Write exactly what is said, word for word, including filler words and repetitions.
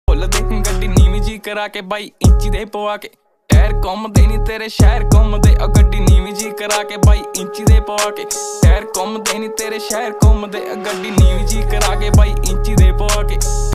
ਭੁੱਲ ਦੇ ਗੱਡੀ ਨੀਵੀਂ ਜੀ ਕਰਾ ਕੇ ਬਾਈ ਇੰਚੀ ਦੇ ਪਵਾ ਕੇ ਟਾਇਰ ਘੁੰਮਦੇ ਨੀ ਤੇਰੇ ਸ਼ਹਿਰ ਘੁੰਮਦੇ ਆ ਗੱਡੀ ਨੀਵੀਂ ਜੀ ਕਰਾ ਕੇ ਬਾਈ ਇੰਚੀ ਦੇ ਪਵਾ ਕੇ ਟਾਇਰ ਘੁੰਮਦੇ ਨੀ ਤੇਰੇ ਸ਼ਹਿਰ ਘੁੰਮਦੇ ਆ ਗੱਡੀ ਨੀਵੀਂ ਜੀ ਕਰਾ ਕੇ ਬਾਈ ਇੰਚੀ ਦੇ ਪਵਾ ਕੇ